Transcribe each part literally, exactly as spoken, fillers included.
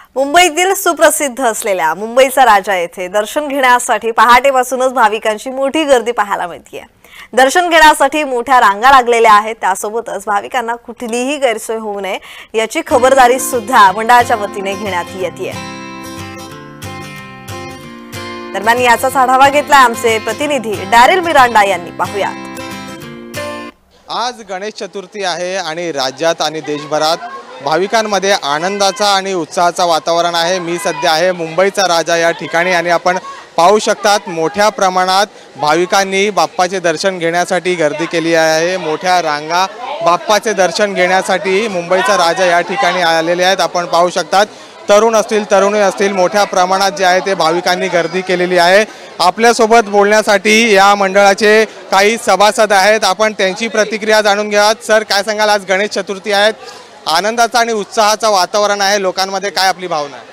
मुंबईतील सुप्रसिद्ध असलेल्या मुंबईचा राजा येथे दर्शन घेण्यासाठी पहाटेपासूनच भाविकांची मोठी गर्दी पाहायला मिळते। दर्शन घेण्यासाठी मोठ्या रांगा लागलेल्या आहेत। त्यासोबतच भाविकांना कुठलीही गैरसोय होऊ नये याची खबरदारी सुद्धा मंडळाच्या वतीने घेण्यात येते। दरम्यान याचाच आढावा घेतला आमचे प्रतिनिधी डॅरेल मिरांडा यांनी। पाहूयात। आज गणेश चतुर्थी आहे आणि राज्यात आणि देशभरात भाविकांमध्ये आनंदाचा आणि उत्साहाचा वातावरण आहे। मी सध्या आहे मुंबईचा राजा या ठिकाणी आणि आपण पाहू शकतात मोठ्या प्रमाणात भाविकांनी बाप्पाचे दर्शन घेण्यासाठी गर्दी केली आहे। मोठ्या रांगा बाप्पाचे दर्शन घेण्यासाठी मुंबईचा राजा या ठिकाणी आलेले आहेत। आपण पाहू शकतात तरुण असतील तरुणी असतील मोठ्या प्रमाणात जे आहे ते भाविकांनी गर्दी केलेली आहे। आपल्यासोबत बोलण्यासाठी या मंडळाचे काही सभासद आहेत। आपण त्यांची प्रतिक्रिया जाणून घेऊयात। सर, काय सांगाल? आज गणेश चतुर्थी आहे, आनंदाचा आणि उत्साहाचा वातावरण आहे लोकांमध्ये, काय आपली भावना आहे?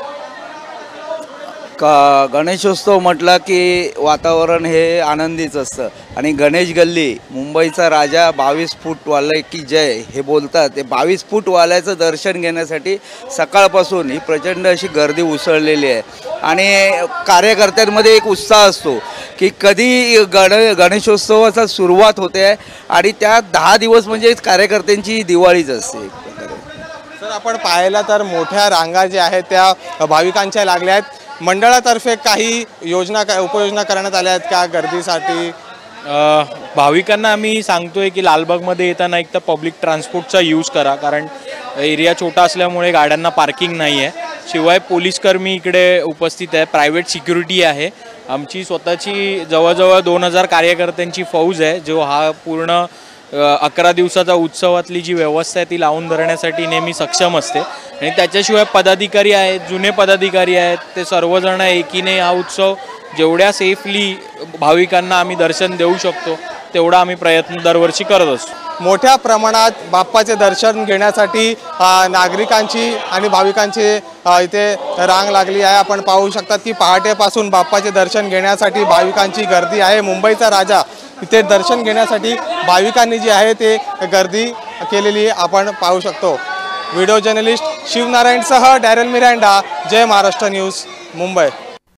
का गणेशोत्सव म्हटलं की वातावरण हे आनंदीच असतं आणि गणेश गल्ली मुंबईचा राजा बावीस फूट वाले की जय हे बोलतात। ते बावीस फूट वाल्याचं दर्शन घेण्यासाठी सकाळपासून ही प्रचंड अशी गर्दी उसळलेली आहे आणि कार्यकर्त्यांमध्ये एक उत्साह असतो की कधी गण गणेशोत्सवाचा सुरुवात होते आणि त्या दहा दिवस म्हणजे कार्यकर्त्यांची दिवाळीच असते। सर, आपण पाहिलं तर मोठ्या रांगा ज्या आहेत त्या भाविकांच्या लागल्या आहेत। मंडळातर्फे काही योजना काय उपयोजना करण्यात आल्या आहेत का गर्दीसाठी? भाविकांना आम्ही सांगतोय की लालबागमध्ये येताना एक तर पब्लिक ट्रान्सपोर्टचा यूज करा, कारण एरिया छोटा असल्यामुळे गाड्यांना पार्किंग नाही आहे। शिवाय पोलीसकर्मी इकडे उपस्थित आहे, प्रायव्हेट सिक्युरिटी आहे। आमची स्वतःची जवळजवळ दोन हजार कार्यकर्त्यांची फौज आहे जो हा पूर्ण अकरा दिवसाचा उत्सवातली जी व्यवस्था आहे ती लावून धरण्यासाठी नेहमी सक्षम असते। आणि त्याच्याशिवाय पदाधिकारी आहेत, जुने पदाधिकारी आहेत, ते सर्वजण एकीने हा उत्सव जेवढ्या सेफली भाविकांना आम्ही दर्शन देऊ शकतो तेवढा आम्ही प्रयत्न दरवर्षी करत असतो। मोठ्या प्रमाणात बाप्पाचे दर्शन घेण्यासाठी नागरिकांची आणि भाविकांची इथे रांग लागली आहे। आपण पाहू शकतात की पहाटेपासून बाप्पाचे दर्शन घेण्यासाठी भाविकांची गर्दी आहे। मुंबईचा राजा इथे दर्शन घेण्यासाठी भाविकांनी जी आहे ते गर्दी केलेली आपण पाहू शकतो। व्हिडिओ जर्नलिस्ट शिवनारायणसह Darrell Miranda, Jai Maharashtra news, Mumbai.